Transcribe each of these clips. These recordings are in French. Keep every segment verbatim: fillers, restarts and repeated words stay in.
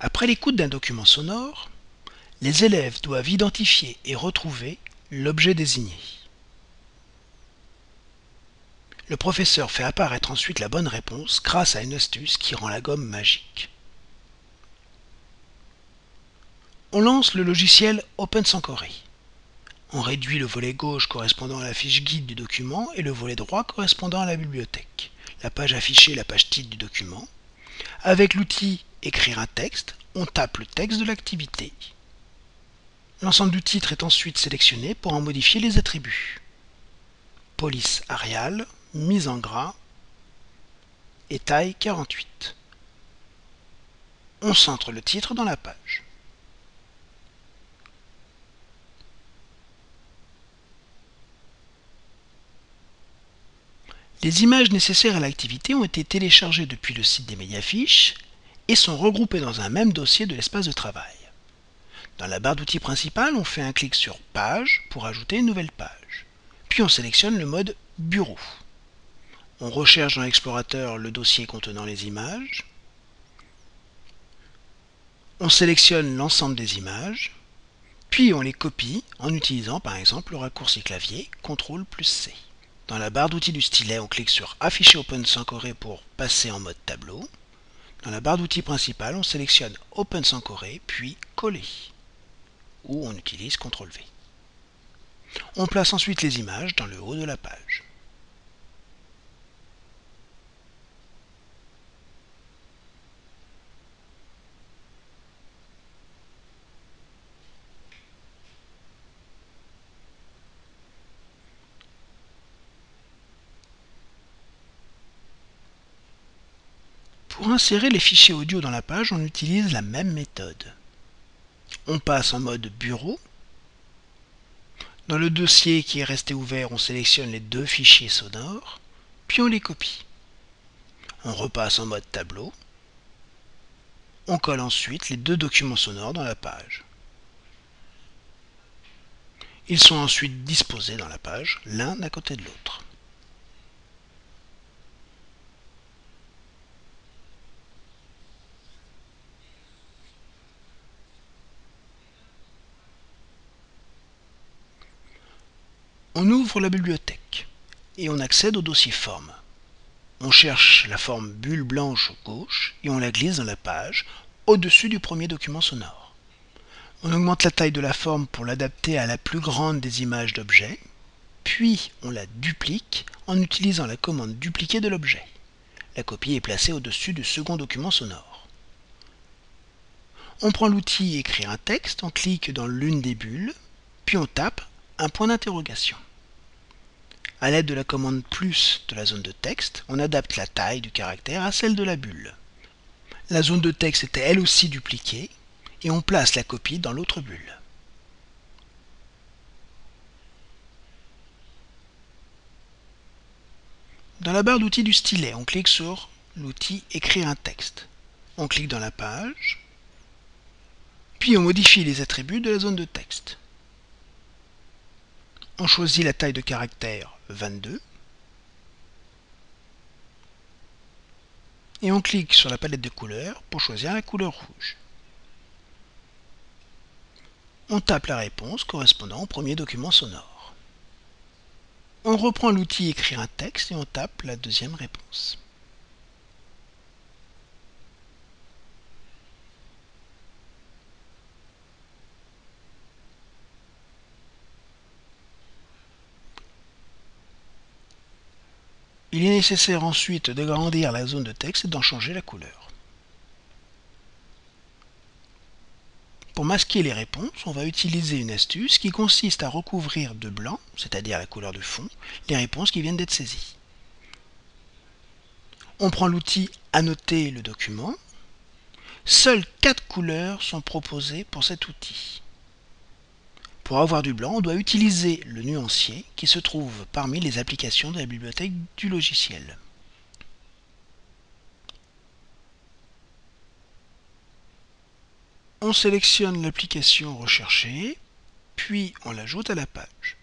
Après l'écoute d'un document sonore, les élèves doivent identifier et retrouver l'objet désigné. Le professeur fait apparaître ensuite la bonne réponse grâce à une astuce qui rend la gomme magique. On lance le logiciel OpenSanchory. On réduit le volet gauche correspondant à la fiche guide du document et le volet droit correspondant à la bibliothèque. La page affichée est la page titre du document. Avec l'outil Écrire un texte, on tape le texte de l'activité. L'ensemble du titre est ensuite sélectionné pour en modifier les attributs. Police Arial, mise en gras et taille quarante-huit. On centre le titre dans la page. Les images nécessaires à l'activité ont été téléchargées depuis le site des Médiafiches et sont regroupées dans un même dossier de l'espace de travail. Dans la barre d'outils principale, on fait un clic sur Page pour ajouter une nouvelle page. Puis on sélectionne le mode Bureau. On recherche dans l'explorateur le dossier contenant les images. On sélectionne l'ensemble des images, puis on les copie en utilisant par exemple le raccourci clavier contrôle plus C. Dans la barre d'outils du stylet, on clique sur Afficher OpenSanchory pour passer en mode tableau. Dans la barre d'outils principale, on sélectionne OpenSanchory puis Coller, ou on utilise contrôle V. On place ensuite les images dans le haut de la page. Pour insérer les fichiers audio dans la page, on utilise la même méthode. On passe en mode Bureau. Dans le dossier qui est resté ouvert, on sélectionne les deux fichiers sonores, puis on les copie. On repasse en mode Tableau. On colle ensuite les deux documents sonores dans la page. Ils sont ensuite disposés dans la page, l'un à côté de l'autre. On ouvre la bibliothèque et on accède au dossier forme. On cherche la forme bulle blanche gauche et on la glisse dans la page au-dessus du premier document sonore. On augmente la taille de la forme pour l'adapter à la plus grande des images d'objets, puis on la duplique en utilisant la commande dupliquer de l'objet. La copie est placée au-dessus du second document sonore. On prend l'outil Écrire un texte, on clique dans l'une des bulles, puis on tape un point d'interrogation. À l'aide de la commande plus de la zone de texte, on adapte la taille du caractère à celle de la bulle. La zone de texte était elle aussi dupliquée et on place la copie dans l'autre bulle. Dans la barre d'outils du stylet, on clique sur l'outil Écrire un texte. On clique dans la page, puis on modifie les attributs de la zone de texte. On choisit la taille de caractère vingt-deux et on clique sur la palette de couleurs pour choisir la couleur rouge. On tape la réponse correspondant au premier document sonore. On reprend l'outil Écrire un texte et on tape la deuxième réponse. Il est nécessaire ensuite d'agrandir la zone de texte et d'en changer la couleur. Pour masquer les réponses, on va utiliser une astuce qui consiste à recouvrir de blanc, c'est-à-dire la couleur de fond, les réponses qui viennent d'être saisies. On prend l'outil Annoter le document. Seules quatre couleurs sont proposées pour cet outil. Pour avoir du blanc, on doit utiliser le nuancier qui se trouve parmi les applications de la bibliothèque du logiciel. On sélectionne l'application recherchée, puis on l'ajoute à la page.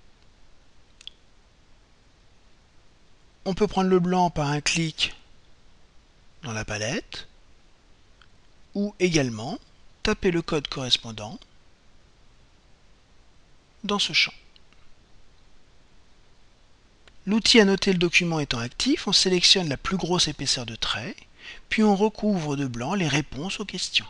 On peut prendre le blanc par un clic dans la palette, ou également taper le code correspondant dans ce champ. L'outil à noter le document étant actif, on sélectionne la plus grosse épaisseur de trait, puis on recouvre de blanc les réponses aux questions.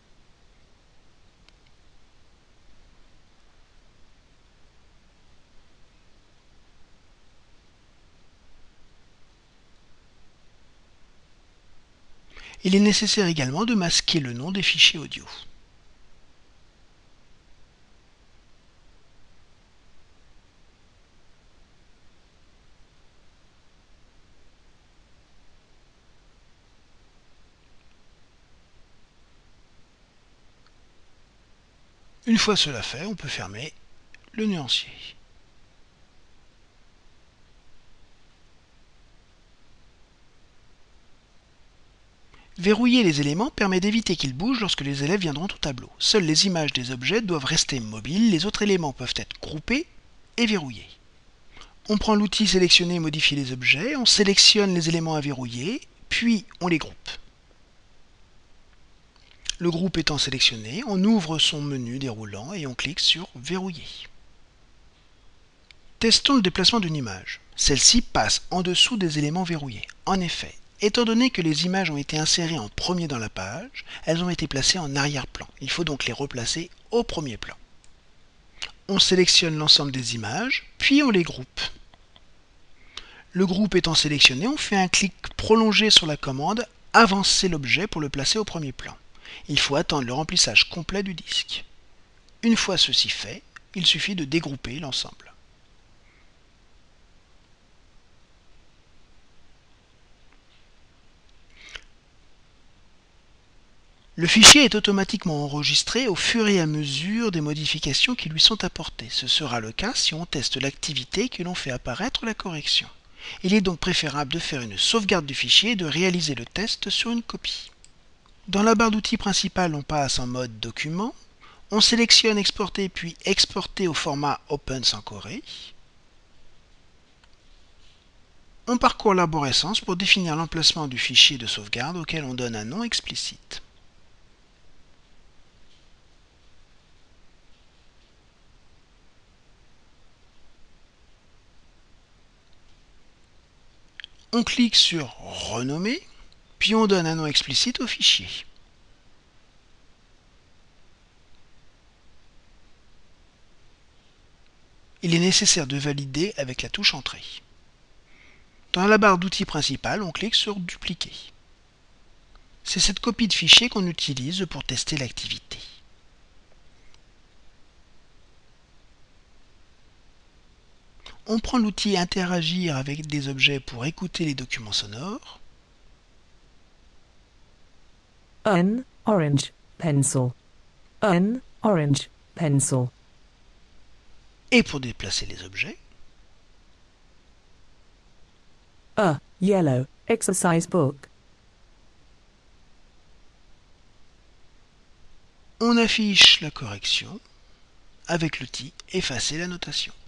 Il est nécessaire également de masquer le nom des fichiers audio. Une fois cela fait, on peut fermer le nuancier. Verrouiller les éléments permet d'éviter qu'ils bougent lorsque les élèves viendront au tableau. Seules les images des objets doivent rester mobiles, les autres éléments peuvent être groupés et verrouillés. On prend l'outil sélectionner et modifier les objets, on sélectionne les éléments à verrouiller, puis on les groupe. Le groupe étant sélectionné, on ouvre son menu déroulant et on clique sur Verrouiller. Testons le déplacement d'une image. Celle-ci passe en dessous des éléments verrouillés. En effet, étant donné que les images ont été insérées en premier dans la page, elles ont été placées en arrière-plan. Il faut donc les replacer au premier plan. On sélectionne l'ensemble des images, puis on les groupe. Le groupe étant sélectionné, on fait un clic prolongé sur la commande « Avancer l'objet » pour le placer au premier plan. Il faut attendre le remplissage complet du disque. Une fois ceci fait, il suffit de dégrouper l'ensemble. Le fichier est automatiquement enregistré au fur et à mesure des modifications qui lui sont apportées. Ce sera le cas si on teste l'activité que l'on fait apparaître la correction. Il est donc préférable de faire une sauvegarde du fichier et de réaliser le test sur une copie. Dans la barre d'outils principale, on passe en mode document. On sélectionne exporter puis exporter au format Open sans corée. On parcourt l'arborescence pour définir l'emplacement du fichier de sauvegarde auquel on donne un nom explicite. On clique sur Renommer, puis on donne un nom explicite au fichier. Il est nécessaire de valider avec la touche Entrée. Dans la barre d'outils principale, on clique sur Dupliquer. C'est cette copie de fichier qu'on utilise pour tester l'activité. On prend l'outil Interagir avec des objets pour écouter les documents sonores. An orange pencil. An orange pencil. Et pour déplacer les objets. A yellow exercise book. On affiche la correction avec l'outil Effacer la notation.